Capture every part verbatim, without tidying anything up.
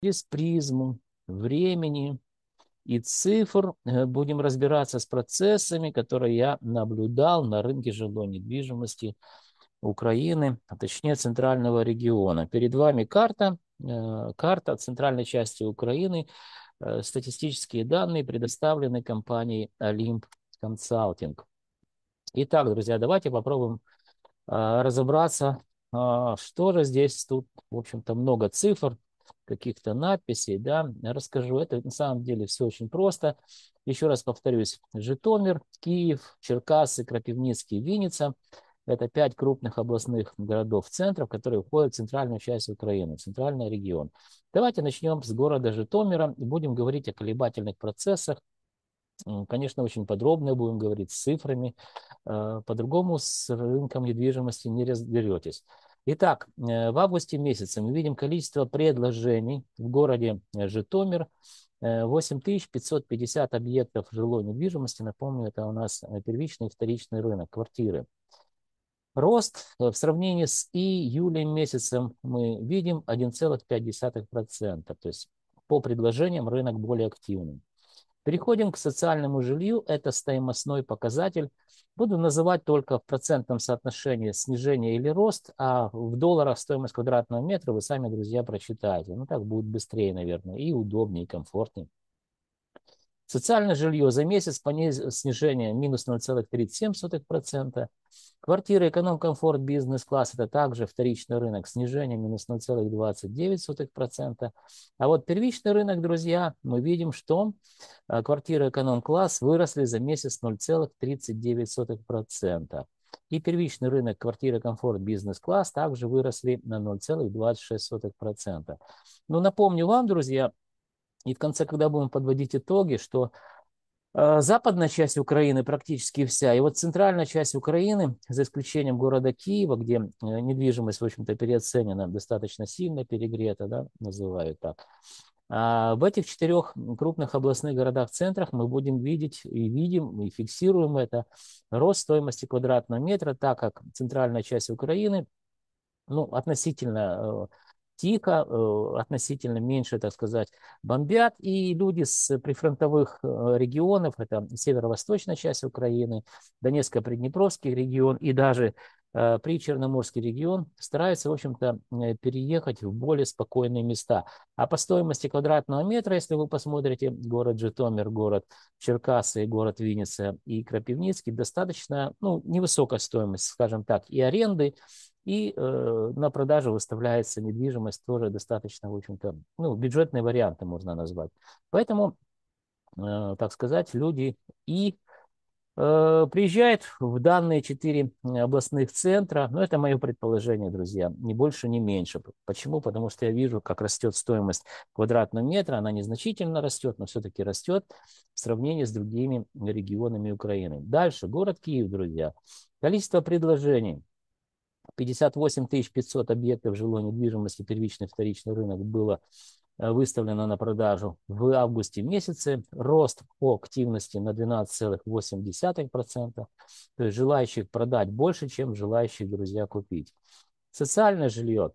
Через призму времени и цифр э, будем разбираться с процессами, которые я наблюдал на рынке жилой недвижимости Украины, а точнее центрального региона. Перед вами карта, э, карта центральной части Украины. Э, статистические данные предоставлены компанией Олимп Консалтинг. Итак, друзья, давайте попробуем э, разобраться, э, что же здесь тут, в общем-то, много цифр, каких-то надписей, да, расскажу. Это на самом деле все очень просто. Еще раз повторюсь, Житомир, Киев, Черкассы, Крапивницкий, Винница. Это пять крупных областных городов-центров, которые входят в центральную часть Украины, центральный регион. Давайте начнем с города Житомира и будем говорить о колебательных процессах. Конечно, очень подробно будем говорить с цифрами. По-другому с рынком недвижимости не разберетесь. Итак, в августе месяце мы видим количество предложений в городе Житомир. восемь тысяч пятьсот пятьдесят объектов жилой недвижимости. Напомню, это у нас первичный и вторичный рынок, квартиры. Рост в сравнении с июлем месяцем мы видим один целых пять десятых процента. То есть по предложениям рынок более активный. Переходим к социальному жилью. Это стоимостной показатель. Буду называть только в процентном соотношении снижение или рост, а в долларах стоимость квадратного метра вы сами, друзья, прочитаете. Ну, так будет быстрее, наверное, и удобнее, и комфортнее. Социальное жилье за месяц пониз... снижение минус ноль целых тридцать семь сотых процента. Квартиры эконом-комфорт бизнес-класс это также вторичный рынок, снижение минус ноль целых двадцать девять сотых процента. А вот первичный рынок, друзья, мы видим, что квартиры эконом-класс выросли за месяц ноль целых тридцать девять сотых процента. И первичный рынок квартиры комфорт бизнес-класс также выросли на ноль целых двадцать шесть сотых процента. Но напомню вам, друзья, и в конце, когда будем подводить итоги, что э, западная часть Украины практически вся, и вот центральная часть Украины, за исключением города Киева, где э, недвижимость, в общем-то, переоценена, достаточно сильно перегрета, да, называют так. А в этих четырех крупных областных городах-центрах мы будем видеть и видим, и фиксируем это, рост стоимости квадратного метра, так как центральная часть Украины, ну, относительно э, тихо, э, относительно меньше, так сказать, бомбят. И люди с прифронтовых э, регионов, это северо-восточная часть Украины, Донецко-Приднепровский регион и даже э, Причерноморский регион, стараются, в общем-то, э, переехать в более спокойные места. А по стоимости квадратного метра, если вы посмотрите город Житомир, город Черкассы, город Винница и Крапивницкий, достаточно, ну, невысокая стоимость, скажем так, и аренды, и э, на продажу выставляется недвижимость тоже достаточно, в общем-то, ну, бюджетные варианты можно назвать. Поэтому, э, так сказать, люди и э, приезжают в данные четыре областных центра. Но это мое предположение, друзья, ни больше, ни меньше. Почему? Потому что я вижу, как растет стоимость квадратного метра. Она незначительно растет, но все-таки растет в сравнении с другими регионами Украины. Дальше, город Киев, друзья. Количество предложений. пятьдесят восемь тысяч пятьсот объектов жилой недвижимости, первичный, вторичный рынок было выставлено на продажу в августе месяце. Рост по активности на двенадцать целых восемь десятых процента. То есть желающих продать больше, чем желающих, друзья, купить. Социальное жилье.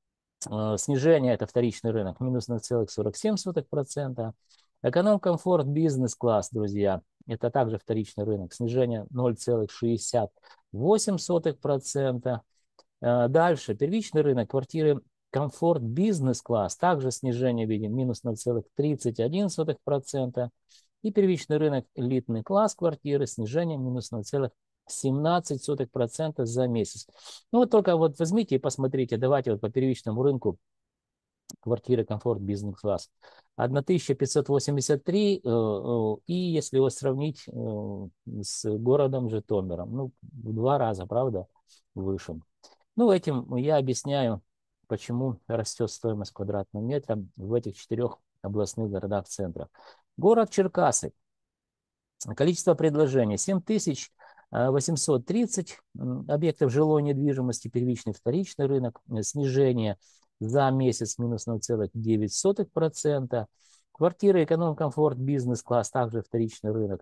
Снижение, это вторичный рынок, минус ноль целых сорок семь сотых процента. Эконом-комфорт бизнес-класс, друзья, это также вторичный рынок, снижение ноль целых шестьдесят восемь сотых процента. Дальше, первичный рынок, квартиры комфорт бизнес-класс, также снижение видим, минус ноль целых тридцать один сотых процента. И первичный рынок элитный класс квартиры, снижение минус ноль целых семнадцать сотых процента за месяц. Ну вот только вот возьмите и посмотрите, давайте вот по первичному рынку квартиры комфорт бизнес-класс. тысяча пятьсот восемьдесят три, и если его сравнить с городом Житомиром, ну в два раза, правда, выше. Ну, этим я объясняю, почему растет стоимость квадратного метра в этих четырех областных городах-центрах. Город Черкассы. Количество предложений семь тысяч восемьсот тридцать объектов жилой недвижимости, первичный, вторичный рынок, снижение за месяц минус ноль целых девять сотых процента. Квартиры эконом-комфорт бизнес-класс, также вторичный рынок.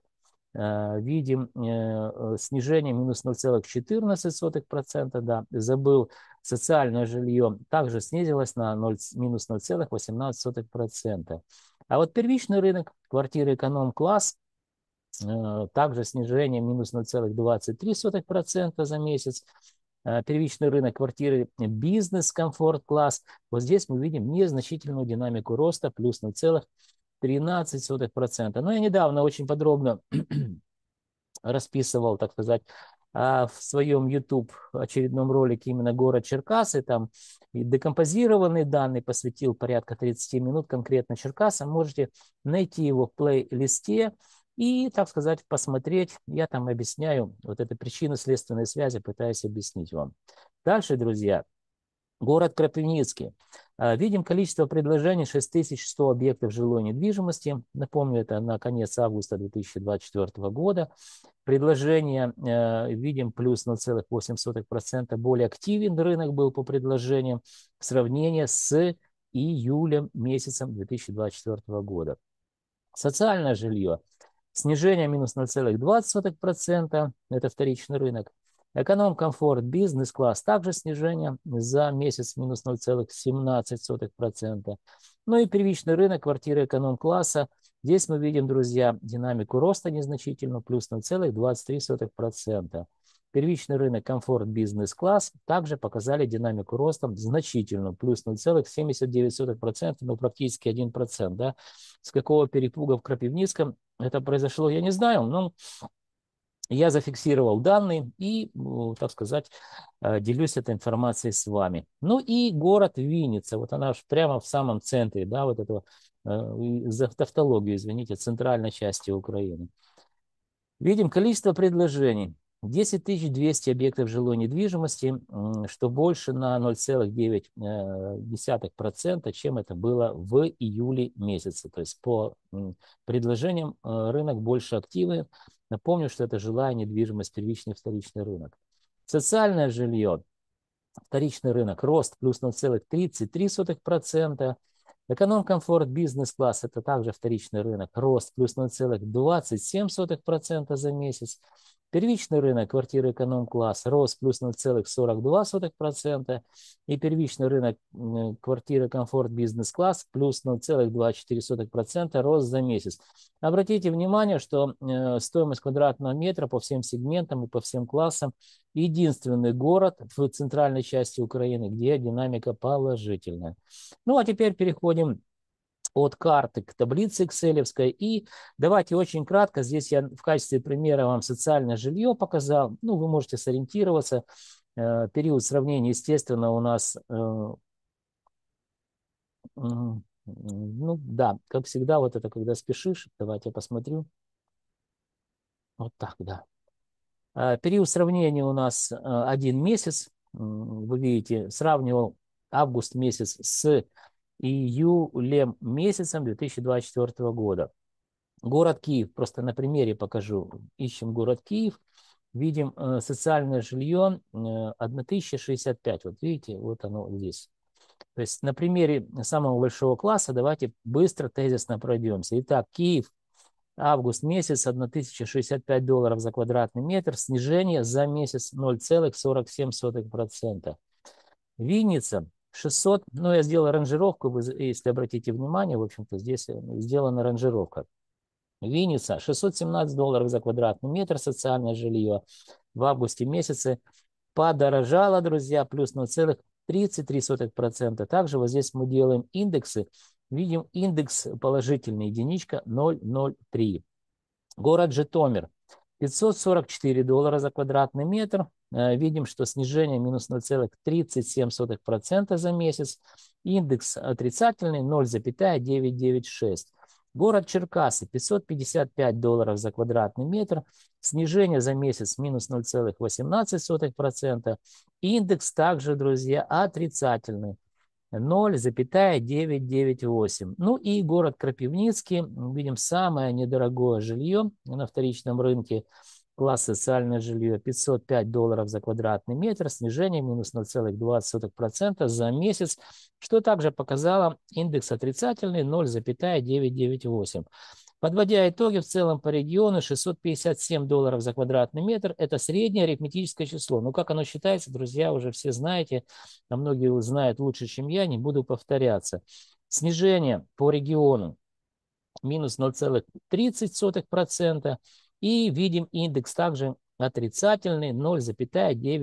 Видим снижение минус ноль целых четырнадцать сотых процента, да, забыл Социальное жилье также снизилось на ноль, минус ноль целых восемнадцать сотых процента. А вот первичный рынок, квартиры эконом-класс, также снижение минус ноль целых двадцать три сотых процента за месяц. Первичный рынок квартиры бизнес, комфорт-класс. Вот здесь мы видим незначительную динамику роста, плюс ноль целых тринадцать сотых процента. Но я недавно очень подробно расписывал, так сказать, в своем YouTube очередном ролике именно город Черкассы, там и декомпозированные данные посвятил порядка тридцати минут конкретно Черкассам. Можете найти его в плейлисте и, так сказать, посмотреть. Я там объясняю вот эту причину следственной связи, пытаюсь объяснить вам. Дальше, друзья, город Кропивницкий. Видим количество предложений шесть тысяч сто объектов жилой недвижимости. Напомню, это на конец августа две тысячи двадцать четвёртого года. Предложения э, видим плюс ноль целых восемь сотых процента. Более активен рынок был по предложениям в сравнении с июлем месяцем две тысячи двадцать четвёртого года. Социальное жилье. Снижение минус ноль целых двадцать сотых процента. Это вторичный рынок. Эконом, комфорт, бизнес-класс. Также снижение за месяц минус ноль целых семнадцать сотых процента. Ну и первичный рынок квартиры эконом-класса. Здесь мы видим, друзья, динамику роста незначительную, плюс ноль целых двадцать три сотых процента. Первичный рынок комфорт, бизнес-класс также показали динамику роста значительную, плюс ноль целых семьдесят девять сотых процента, ну практически один процент. Да? С какого перепуга в Кропивницком это произошло, я не знаю, но я зафиксировал данные и, так сказать, делюсь этой информацией с вами. Ну и город Винница, вот она прямо в самом центре, да, вот этого, за тавтологию, извините, центральной части Украины. Видим количество предложений. десять тысяч двести объектов жилой недвижимости, что больше на ноль целых девять десятых процента, чем это было в июле месяце. То есть по предложениям рынок больше активный. Напомню, что это жилая недвижимость, первичный и вторичный рынок. Социальное жилье, вторичный рынок, рост плюс ноль целых тридцать три сотых процента. Эконом-комфорт, бизнес-класс – это также вторичный рынок, рост плюс ноль целых двадцать семь сотых процента за месяц. Первичный рынок квартиры эконом-класс, рост плюс ноль целых сорок два сотых процента. И первичный рынок квартиры комфорт, бизнес-класс, плюс ноль целых двадцать четыре сотых процента, рост за месяц. Обратите внимание, что стоимость квадратного метра по всем сегментам и по всем классам единственный город в центральной части Украины, где динамика положительная. Ну а теперь переходим от карты к таблице экселевской. И давайте очень кратко, здесь я в качестве примера вам социальное жилье показал. Ну, вы можете сориентироваться. Период сравнения, естественно, у нас, ну да, как всегда, вот это когда спешишь. Давайте я посмотрю. Вот так, да. Период сравнения у нас один месяц. Вы видите, сравнивал август месяц с июлем месяцем две тысячи двадцать четвёртого года. Город Киев, просто на примере покажу. Ищем город Киев, видим э, социальное жилье э, тысяча шестьдесят пять. Вот видите, вот оно здесь. То есть на примере самого большого класса давайте быстро тезисно пройдемся. Итак, Киев, август месяц, тысяча шестьдесят пять долларов за квадратный метр, снижение за месяц ноль целых сорок семь сотых процента. Винница шестьсот, ну я сделал ранжировку, вы, если обратите внимание, в общем-то здесь сделана ранжировка. Винница шестьсот семнадцать долларов за квадратный метр, социальное жилье в августе месяце подорожало, друзья, плюс ноль целых тридцать три сотых процента. Также вот здесь мы делаем индексы, видим индекс положительный, единичка ноль целых ноль три. Город Житомир пятьсот сорок четыре доллара за квадратный метр. Видим, что снижение минус ноль целых тридцать семь сотых процента за месяц. Индекс отрицательный ноль целых девятьсот девяносто шесть. Город Черкассы пятьсот пятьдесят пять долларов за квадратный метр. Снижение за месяц минус ноль целых восемнадцать сотых процента. Индекс также, друзья, отрицательный ноль целых девятьсот девяносто восемь. Ну и город Кропивницкий. Видим самое недорогое жилье на вторичном рынке. Класс социальное жилье пятьсот пять долларов за квадратный метр. Снижение минус ноль целых двадцать сотых процента за месяц. Что также показало индекс отрицательный ноль целых девятьсот девяносто восемь. Подводя итоги, в целом по региону шестьсот пятьдесят семь долларов за квадратный метр – это среднее арифметическое число. Ну, как оно считается, друзья, уже все знаете, а многие знают лучше, чем я, не буду повторяться. Снижение по региону минус ноль целых тридцать сотых процента. И видим индекс также отрицательный ноль целых девять